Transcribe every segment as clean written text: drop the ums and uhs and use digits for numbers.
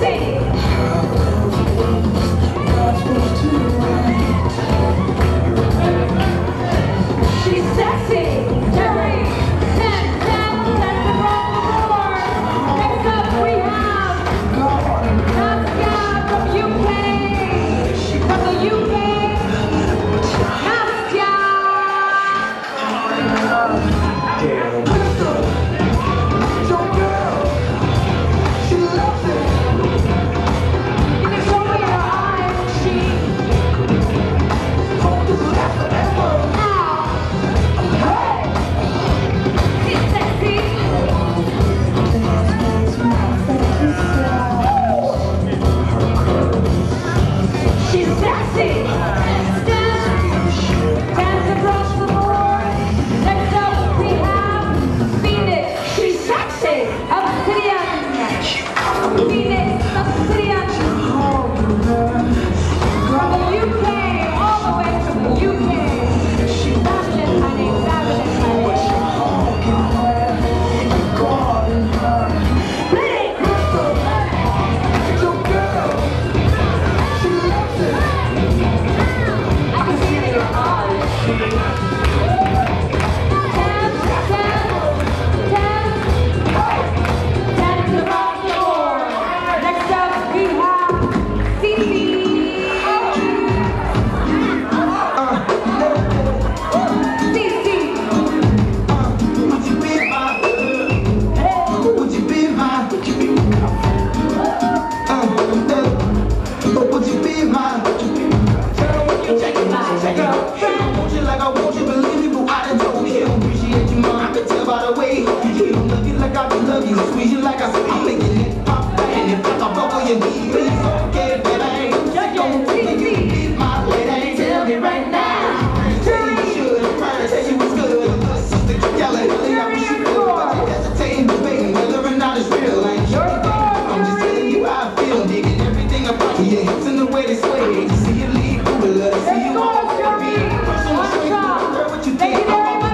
Squeeze you like I'm making it pop, and if I talk over your knee, please forget that I ain't gonna take you beat my lady. Tell me right now, tell you should, I'm trying to tell you what's good. Sister, y'all like really I wish you could, but you hesitating, debating whether or not it's real. I ain't sure I'm just telling you how I feel, digging everything about you, your hips and the way they sway. To see you leave, who will love to see you all over me. Personal strength, girl, what you think?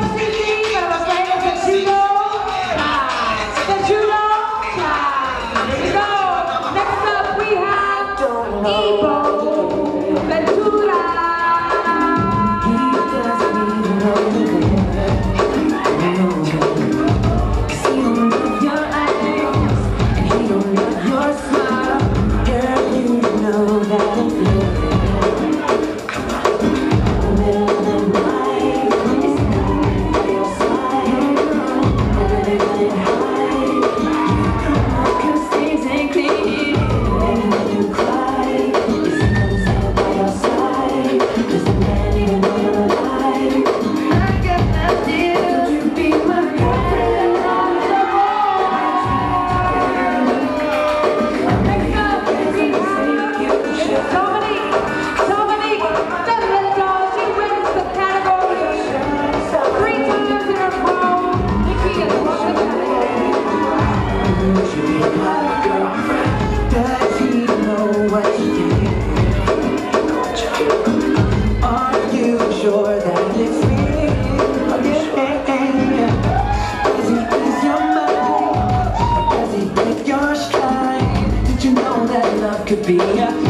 Could be a chill, yeah.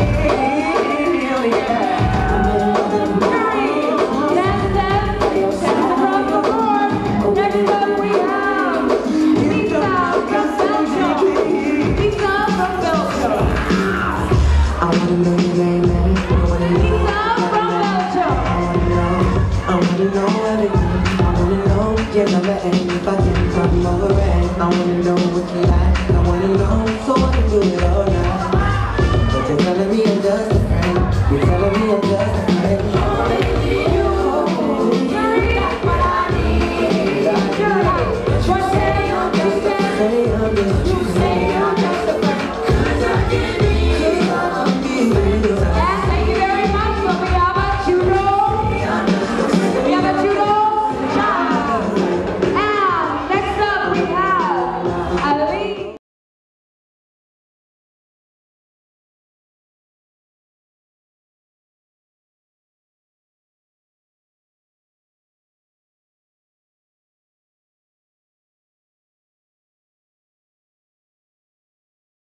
Next up we have Lisa from Belgium. Lisa from Belgium. I wanna know your name, man. Lisa from Belgium. I wanna know everything. I wanna know your number and if I can come over and I wanna know what you like. I wanna know so I can do it all night. You're telling me I'm just a friend. You're telling